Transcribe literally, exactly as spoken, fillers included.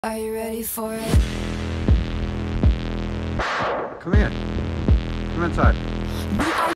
Are you ready for it? Come in. Come inside.